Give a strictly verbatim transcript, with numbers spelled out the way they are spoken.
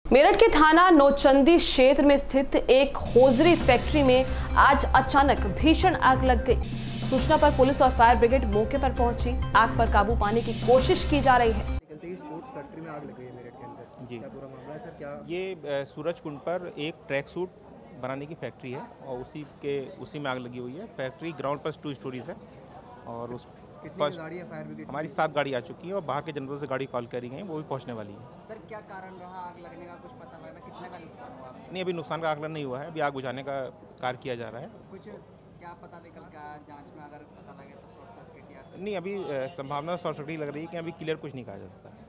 मेरठ के थाना नौचंदी क्षेत्र में स्थित एक होजरी फैक्ट्री में आज अचानक भीषण आग लग गई। सूचना पर पुलिस और फायर ब्रिगेड मौके पर पहुंची। आग पर काबू पाने की कोशिश की जा रही है। स्पोर्ट्स फैक्ट्री में आग लगी है मेरठ के अंदर। जी, क्या पूरा मामला है सर? क्या ये सूरज कुंड पर एक ट्रैक सूट बनाने की फैक्ट्री है और उसी के उसी में आग लगी हुई है। फैक्ट्री ग्राउंड पर टू स्टोरीज है और उस कितनी गाड़ी है फायर ब्रिगेड? हमारी सात गाड़ी आ चुकी है और बाहर के जनरल से गाड़ी कॉल करी गई, वो भी पहुंचने वाली है। सर क्या कारण रहा आग लगने का, कुछ पता लगा? कितना का नुकसान हुआ? नहीं, अभी नुकसान का आकलन नहीं हुआ है, अभी आग बुझाने का कार्य किया जा रहा है। कुछ क्या पता निकल का जांच में अगर पता लगे तो शॉर्ट सर्किट या नहीं, अभी संभावना शॉर्ट सर्किट लग रही है कि अभी क्लियर कुछ नहीं कहा जा सकता।